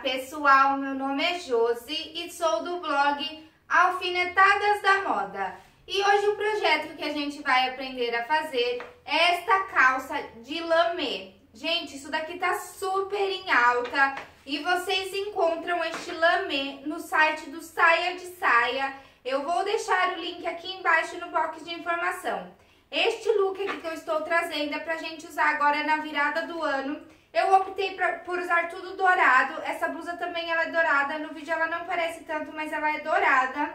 pessoal, meu nome é Josi e sou do blog Alfinetadas da Moda. E hoje o projeto que a gente vai aprender a fazer é esta calça de lamê. Gente, isso daqui tá super em alta e vocês encontram este lamê no site do Saia de Saia. Eu vou deixar o link aqui embaixo no box de informação. Este look aqui que eu estou trazendo é pra gente usar agora na virada do ano. Eu optei por usar tudo dourado. Essa blusa também ela é dourada. No vídeo ela não parece tanto, mas ela é dourada.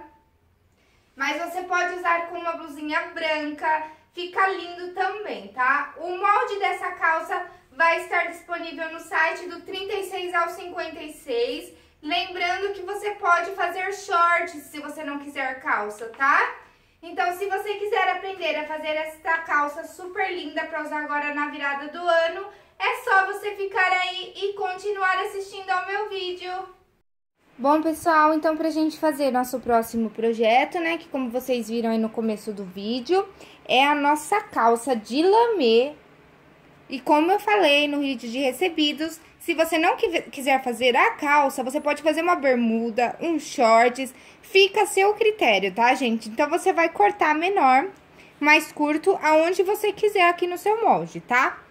Mas você pode usar com uma blusinha branca. Fica lindo também, tá? O molde dessa calça vai estar disponível no site do 36 ao 56. Lembrando que você pode fazer shorts se você não quiser calça, tá? Então, se você quiser aprender a fazer esta calça super linda para usar agora na virada do ano, é só você ficar aí e continuar assistindo ao meu vídeo. Bom, pessoal, então pra gente fazer nosso próximo projeto, né, que como vocês viram aí no começo do vídeo, é a nossa calça de lamê. E como eu falei no vídeo de recebidos, se você não quiser fazer a calça, você pode fazer uma bermuda, um shorts, fica a seu critério, tá, gente? Então, você vai cortar menor, mais curto, aonde você quiser aqui no seu molde, tá?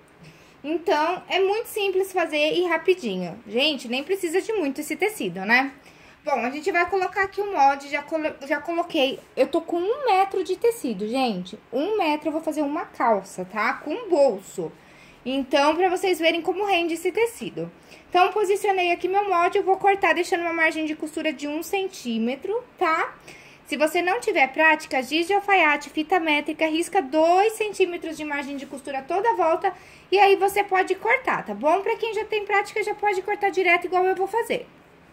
Então, é muito simples fazer e rapidinho. Gente, nem precisa de muito esse tecido, né? Bom, a gente vai colocar aqui o molde, já coloquei. Eu tô com 1 metro de tecido, gente. 1 metro eu vou fazer uma calça, tá? Com bolso. Então, pra vocês verem como rende esse tecido. Então, posicionei aqui meu molde, eu vou cortar deixando uma margem de costura de 1 centímetro, tá? Se você não tiver prática, giz de alfaiate, fita métrica, risca 2 centímetros de margem de costura toda a volta. E aí, você pode cortar, tá bom? Pra quem já tem prática, já pode cortar direto igual eu vou fazer.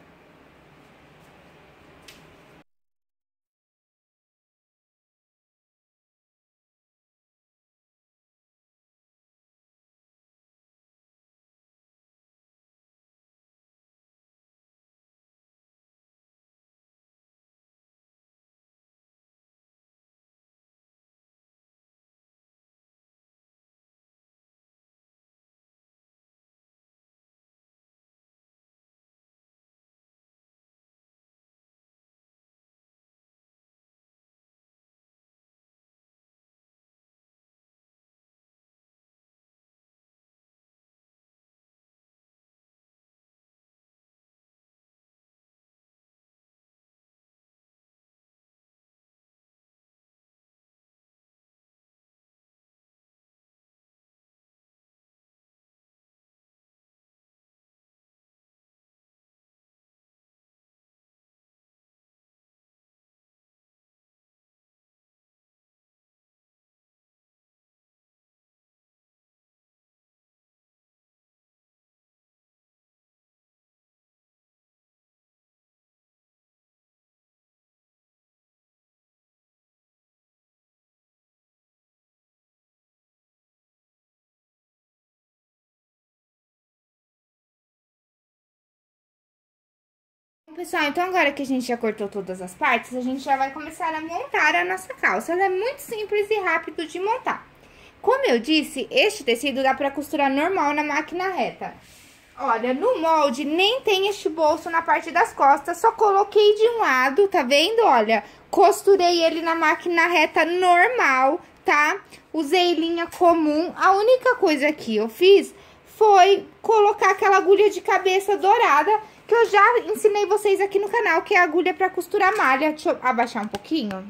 Pessoal, então agora que a gente já cortou todas as partes, a gente já vai começar a montar a nossa calça. Ela é muito simples e rápido de montar. Como eu disse, este tecido dá pra costurar normal na máquina reta. Olha, no molde nem tem este bolso na parte das costas, só coloquei de um lado, tá vendo? Olha, costurei ele na máquina reta normal, tá? Usei linha comum, a única coisa que eu fiz foi colocar aquela agulha de cabeça dourada, que eu já ensinei vocês aqui no canal, que é a agulha pra costurar malha. Deixa eu abaixar um pouquinho.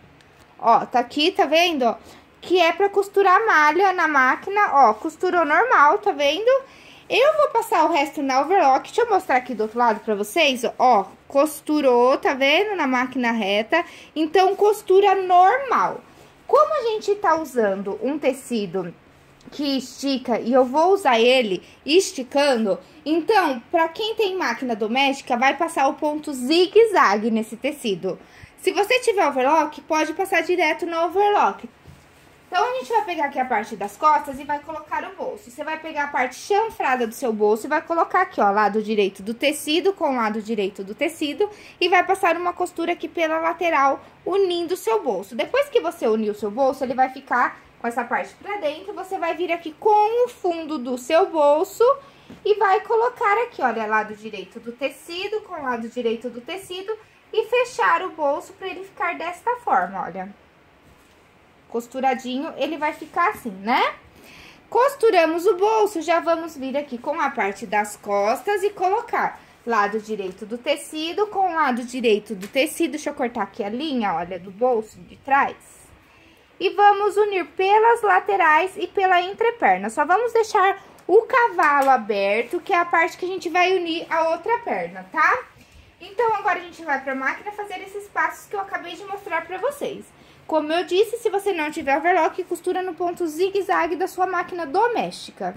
Ó, tá aqui, tá vendo? Ó, que é pra costurar malha na máquina, ó, costurou normal, tá vendo? Eu vou passar o resto na overlock, deixa eu mostrar aqui do outro lado pra vocês, ó, costurou, tá vendo? Na máquina reta, então costura normal. Como a gente tá usando um tecido que estica e eu vou usar ele esticando, então, pra quem tem máquina doméstica, vai passar o ponto zigue-zague nesse tecido. Se você tiver overlock, pode passar direto no overlock. Então, a gente vai pegar aqui a parte das costas e vai colocar o bolso. Você vai pegar a parte chanfrada do seu bolso e vai colocar aqui, ó, lado direito do tecido com lado direito do tecido. E vai passar uma costura aqui pela lateral, unindo o seu bolso. Depois que você unir o seu bolso, ele vai ficar com essa parte pra dentro. Você vai vir aqui com o fundo do seu bolso E vai colocar aqui, olha, lado direito do tecido com lado direito do tecido e fechar o bolso para ele ficar desta forma, olha. Costuradinho, ele vai ficar assim, né? Costuramos o bolso, já vamos vir aqui com a parte das costas e colocar lado direito do tecido com lado direito do tecido. Deixa eu cortar aqui a linha, olha, do bolso de trás. E vamos unir pelas laterais e pela entreperna. Só vamos deixar o cavalo aberto, que é a parte que a gente vai unir a outra perna, tá? Então, agora a gente vai pra máquina fazer esses passos que eu acabei de mostrar pra vocês. Como eu disse, se você não tiver overlock, costura no ponto zigue-zague da sua máquina doméstica.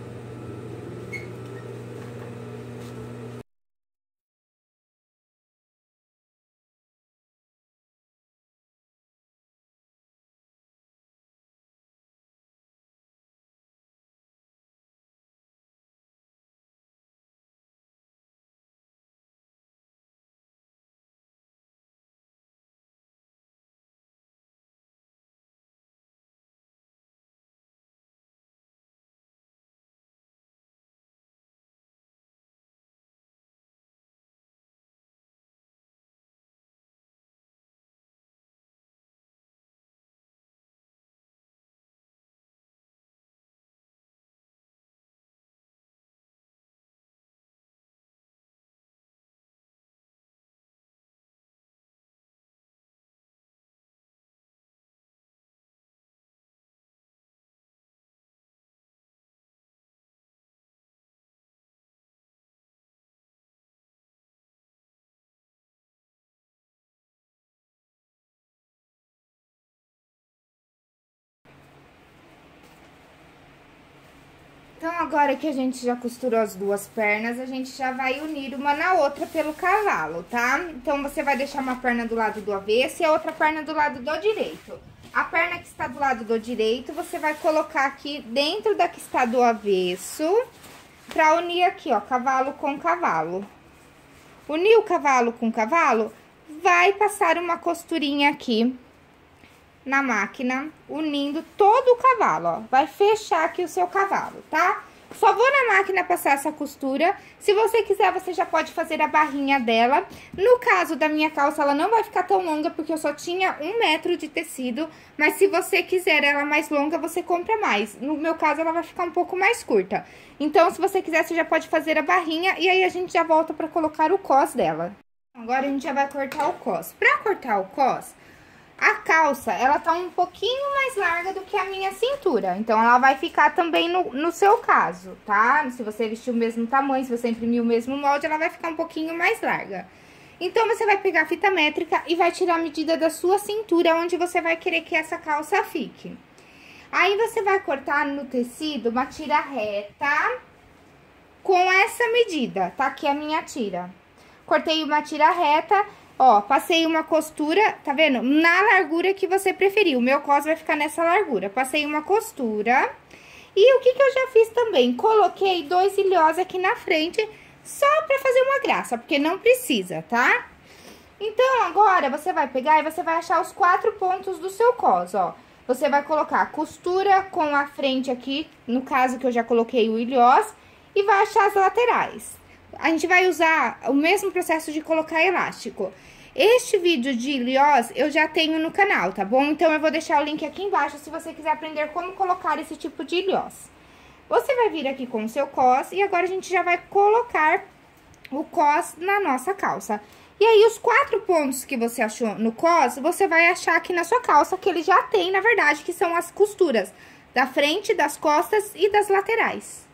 Então, agora que a gente já costurou as duas pernas, a gente já vai unir uma na outra pelo cavalo, tá? Então, você vai deixar uma perna do lado do avesso e a outra perna do lado do direito. A perna que está do lado do direito, você vai colocar aqui dentro da que está do avesso, pra unir aqui, ó, cavalo com cavalo. Unir o cavalo com cavalo, vai passar uma costurinha aqui na máquina, unindo todo o cavalo, ó. Vai fechar aqui o seu cavalo, tá? Só vou na máquina passar essa costura. Se você quiser, você já pode fazer a barrinha dela. No caso da minha calça, ela não vai ficar tão longa, porque eu só tinha 1 metro de tecido. Mas se você quiser ela mais longa, você compra mais. No meu caso, ela vai ficar um pouco mais curta. Então, se você quiser, você já pode fazer a barrinha. E aí, a gente já volta pra colocar o cos dela. Agora, a gente já vai cortar o cos. Pra cortar o cos, a calça, ela tá um pouquinho mais larga do que a minha cintura. Então, ela vai ficar também no seu caso, tá? Se você vestir o mesmo tamanho, se você imprimir o mesmo molde, ela vai ficar um pouquinho mais larga. Então, você vai pegar a fita métrica e vai tirar a medida da sua cintura, onde você vai querer que essa calça fique. Aí, você vai cortar no tecido uma tira reta com essa medida, tá? Aqui a minha tira. Cortei uma tira reta. Ó, passei uma costura, tá vendo? Na largura que você preferir. O meu cos vai ficar nessa largura. Passei uma costura. E o que eu já fiz também? Coloquei 2 ilhós aqui na frente, só pra fazer uma graça, porque não precisa, tá? Então, agora, você vai pegar e você vai achar os 4 pontos do seu cos, ó. Você vai colocar a costura com a frente aqui, no caso que eu já coloquei o ilhós, e vai achar as laterais. A gente vai usar o mesmo processo de colocar elástico. Este vídeo de ilhós eu já tenho no canal, tá bom? Então, eu vou deixar o link aqui embaixo se você quiser aprender como colocar esse tipo de ilhós. Você vai vir aqui com o seu cos e agora a gente já vai colocar o cos na nossa calça. E aí, os 4 pontos que você achou no cos, você vai achar aqui na sua calça, que ele já tem, na verdade, que são as costuras da frente, das costas e das laterais.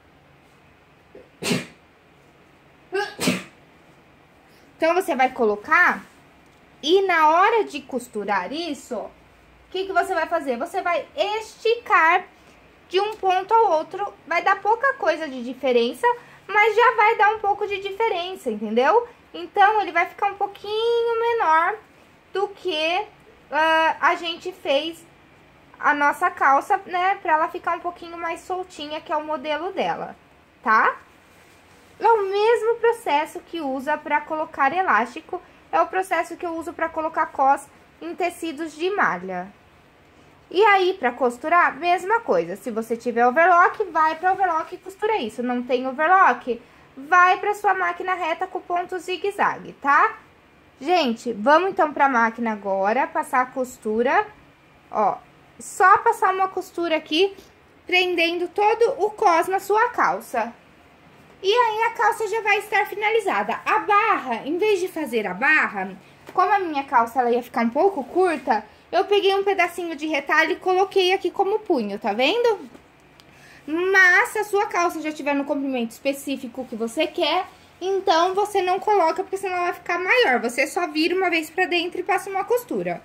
Então, você vai colocar e na hora de costurar isso, o que você vai fazer? Você vai esticar de um ponto ao outro, vai dar pouca coisa de diferença, mas já vai dar um pouco de diferença, entendeu? Então, ele vai ficar um pouquinho menor do que a gente fez a nossa calça, né? Pra ela ficar um pouquinho mais soltinha, que é o modelo dela, tá? É o mesmo processo que usa para colocar elástico, é o processo que eu uso para colocar cos em tecidos de malha. E aí, pra costurar, mesma coisa. Se você tiver overlock, vai pra overlock e costura isso. Não tem overlock, vai pra sua máquina reta com ponto zigue-zague, tá? Gente, vamos então pra máquina agora, passar a costura. Ó, só passar uma costura aqui, prendendo todo o cos na sua calça. E aí, a calça já vai estar finalizada. A barra, em vez de fazer a barra, como a minha calça ela ia ficar um pouco curta, eu peguei um pedacinho de retalho e coloquei aqui como punho, tá vendo? Mas, se a sua calça já tiver no comprimento específico que você quer, então você não coloca, porque senão ela vai ficar maior. Você só vira uma vez pra dentro e passa uma costura.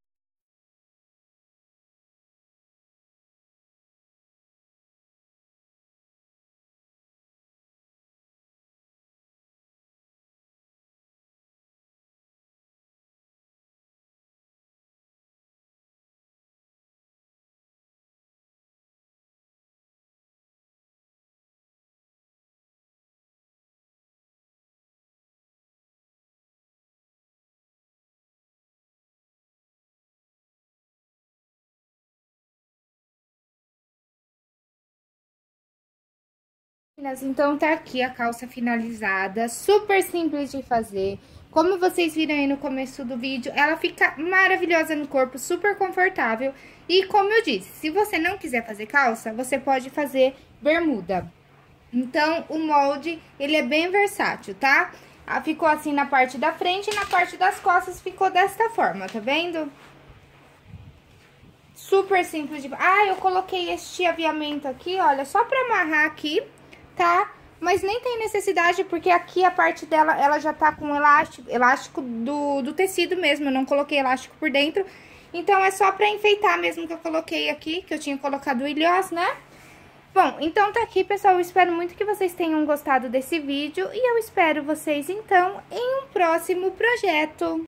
Então, tá aqui a calça finalizada, super simples de fazer. Como vocês viram aí no começo do vídeo, ela fica maravilhosa no corpo, super confortável. E como eu disse, se você não quiser fazer calça, você pode fazer bermuda. Então, o molde, ele é bem versátil, tá? Ficou assim na parte da frente e na parte das costas ficou desta forma, tá vendo? Super simples de... Ah, eu coloquei este aviamento aqui, olha, só pra amarrar aqui, tá? Mas nem tem necessidade, porque aqui a parte dela, ela já tá com elástico do tecido mesmo, eu não coloquei elástico por dentro. Então, é só pra enfeitar mesmo que eu coloquei aqui, que eu tinha colocado o ilhós, né? Bom, então tá aqui, pessoal, eu espero muito que vocês tenham gostado desse vídeo e eu espero vocês, então, em um próximo projeto.